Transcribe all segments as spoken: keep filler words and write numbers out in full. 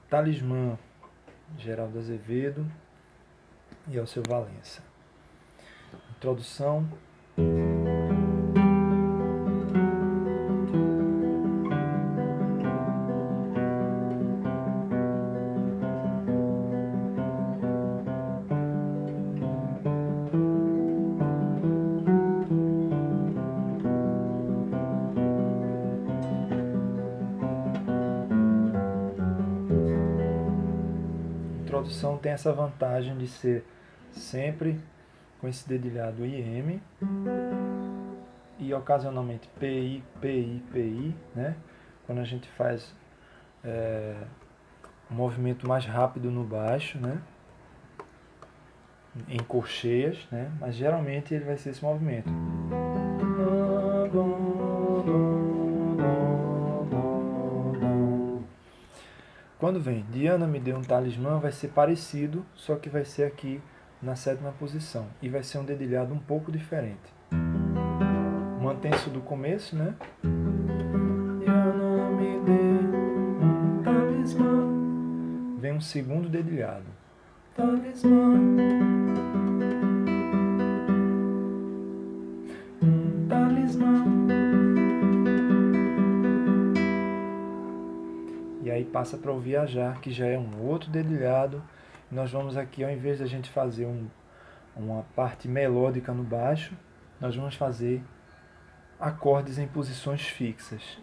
Talismã, Geraldo Azevedo e Alceu Valença. Introdução. Introdução tem essa vantagem de ser sempre com esse dedilhado I M e ocasionalmente P I, P I, P I, né? Quando a gente faz é, um movimento mais rápido no baixo, né? Em corcheias, né? Mas geralmente ele vai ser esse movimento. Quando vem Diana me deu um talismã, vai ser parecido, só que vai ser aqui na sétima posição. E vai ser um dedilhado um pouco diferente. Mantém-se do começo, né? Diana me deu um talismã. Vem um segundo dedilhado. Talismã. Um talismã. E aí passa para o Viajar, que já é um outro dedilhado. Nós vamos aqui, ao invés de a gente fazer um, uma parte melódica no baixo, nós vamos fazer acordes em posições fixas.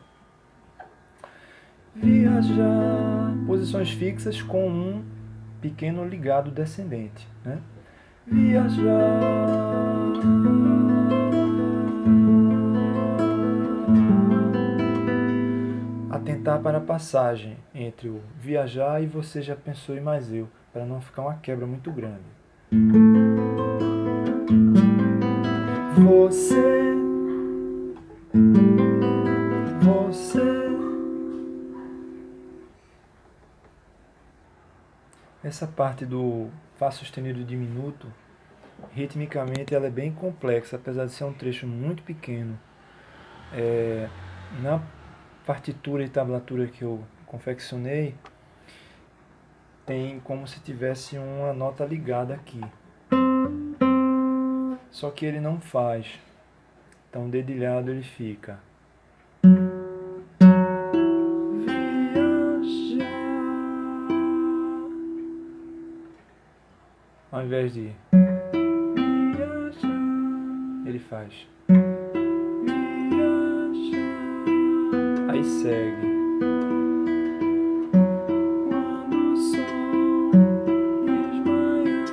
Viajar. Posições fixas com um pequeno ligado descendente, né? Viajar. Atentar para a passagem entre o viajar e você já pensou e mais eu, para não ficar uma quebra muito grande. Você, você. Essa parte do Fá sustenido diminuto, ritmicamente ela é bem complexa, apesar de ser um trecho muito pequeno. É, na partitura e tablatura que eu confeccionei, tem como se tivesse uma nota ligada aqui. Só que ele não faz. Então, dedilhado ele fica. Viajar. Ao invés de viajar, ele faz. Aí segue. Quando o sol desmaiar,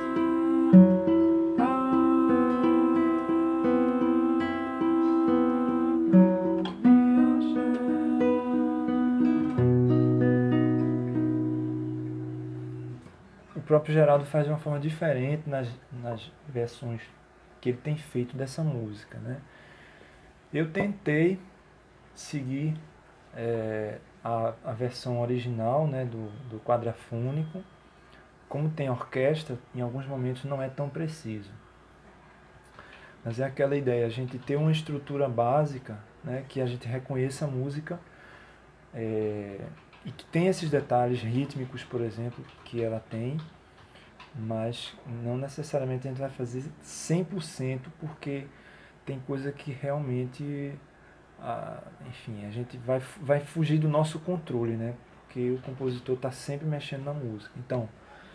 o próprio Geraldo faz de uma forma diferente nas, nas versões que ele tem feito dessa música, né? Eu tentei seguir É, a, a versão original, né, do, do quadrafônico. Como tem orquestra, em alguns momentos não é tão preciso. Mas é aquela ideia, a gente ter uma estrutura básica, né, que a gente reconheça a música é, e que tem esses detalhes rítmicos, por exemplo, que ela tem, mas não necessariamente a gente vai fazer cem por cento, porque tem coisa que realmente... Ah, enfim, a gente vai, vai fugir do nosso controle, né? Porque o compositor está sempre mexendo na música. Então,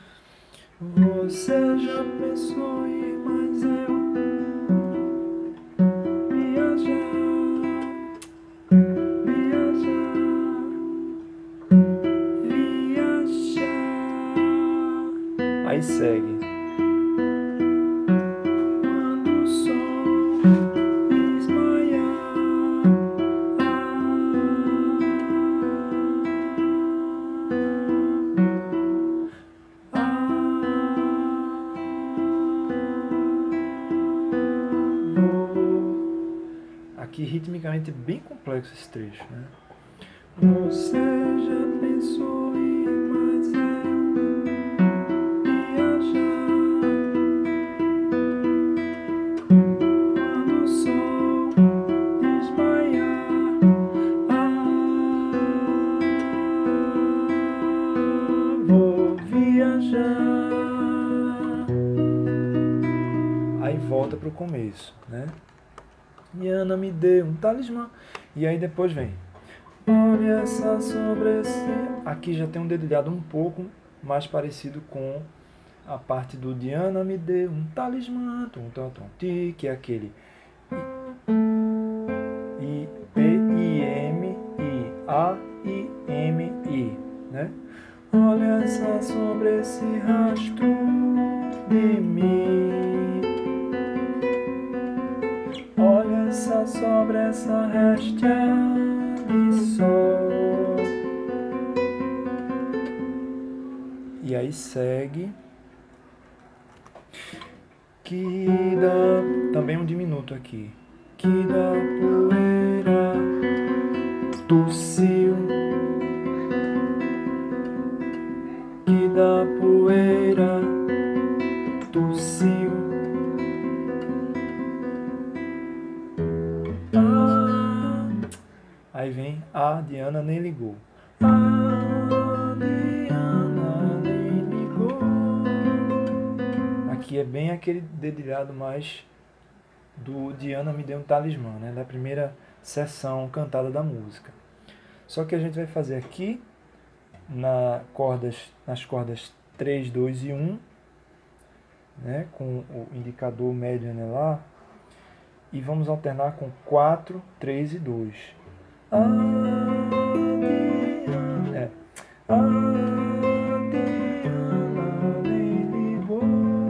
você já pensou em mais eu viajar, viajar, viajar. Aí segue. Quando o sol aqui ritmicamente é bem complexo esse trecho, né? Você já pensou em mais eu viajar, quando o sol desmaiar, ah, Aí volta pro começo, né? Diana me deu um talismã. E aí depois vem. Olha essa sobrancelha. Aqui já tem um dedilhado um pouco mais parecido com a parte do Diana me deu um talismã, tum, tum, tum, ti, que é aquele I, P, I, M, I, A, I, M, I, né? Olha só sobre esse rastro de mim. Olha só sobre essa réstia de sol. E aí segue. Que da... Também um diminuto aqui. Que da poeira tossiu. Que da poeira tossiu. Ah, aí vem a Diana nem ligou. A Diana nem ligou. Aqui é bem aquele dedilhado mais do Diana me deu um talismã, né? Da primeira sessão cantada da música. Só que a gente vai fazer aqui na cordas, nas cordas três, dois e um, né? Com o indicador médio lá. E vamos alternar com quatro, três e dois. Ah, Diana, é. Ah, Diana nem ligou.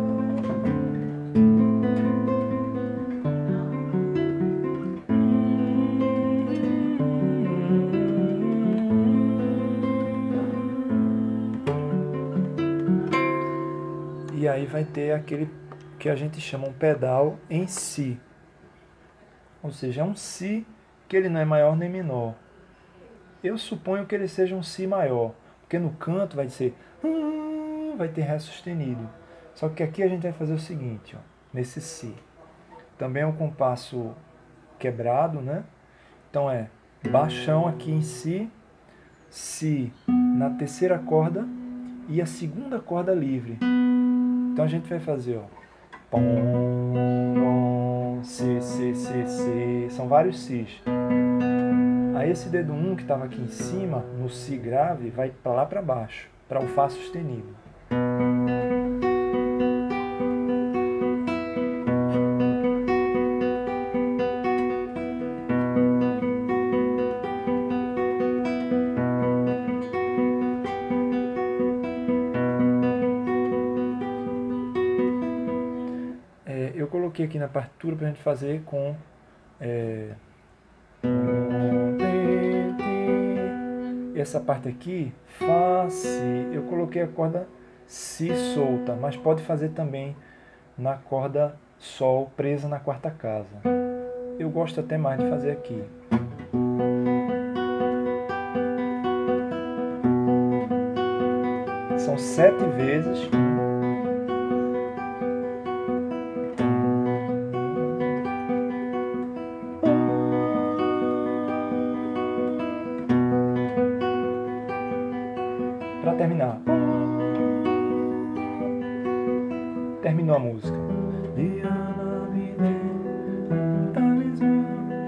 E aí vai ter aquele que a gente chama um pedal em si. Ou seja, é um Si que ele não é maior nem menor. Eu suponho que ele seja um Si maior, porque no canto vai ser vai ter Ré sustenido. Só que aqui a gente vai fazer o seguinte, ó, nesse Si. Também é um compasso quebrado, né? Então é baixão aqui em Si, Si na terceira corda e a segunda corda livre. Então a gente vai fazer, ó, pom, pom, si, si, si, si. São vários Sis. Aí esse dedo um que estava aqui em cima, no Si grave, vai para lá para baixo, para o Fá sustenido. É, eu coloquei aqui na partitura para a gente fazer com... É, essa parte aqui, Fá, Si, eu coloquei a corda Si solta, mas pode fazer também na corda Sol presa na quarta casa. Eu gosto até mais de fazer aqui. São sete vezes. Para terminar. Terminou a música. Diana me deu um talismã,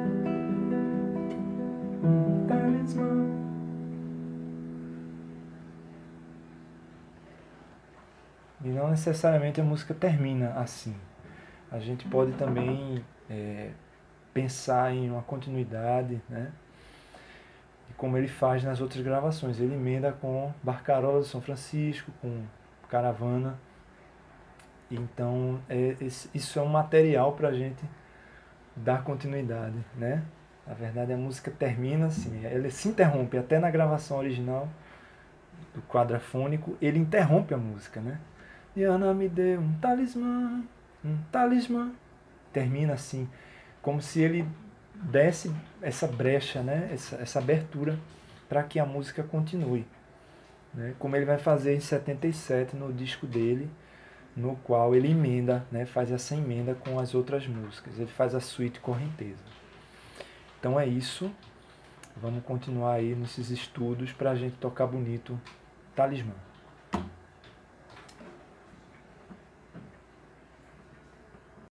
um talismã. E não necessariamente a música termina assim. A gente pode também é, pensar em uma continuidade, né? Como ele faz nas outras gravações. Ele emenda com Barcarola de São Francisco, com Caravana. Então, é, isso é um material para a gente dar continuidade, né? Na verdade, a música termina assim, ela se interrompe. Até na gravação original do quadrafônico, ele interrompe a música, né? Diana me deu um talismã, um talismã. Termina assim, como se ele desse essa brecha, né? essa, essa abertura para que a música continue, né? Como ele vai fazer em setenta e sete no disco dele, no qual ele emenda, né? Faz essa emenda com as outras músicas, ele faz a suíte Correnteza. Então é isso, vamos continuar aí nesses estudos para a gente tocar bonito Talismã.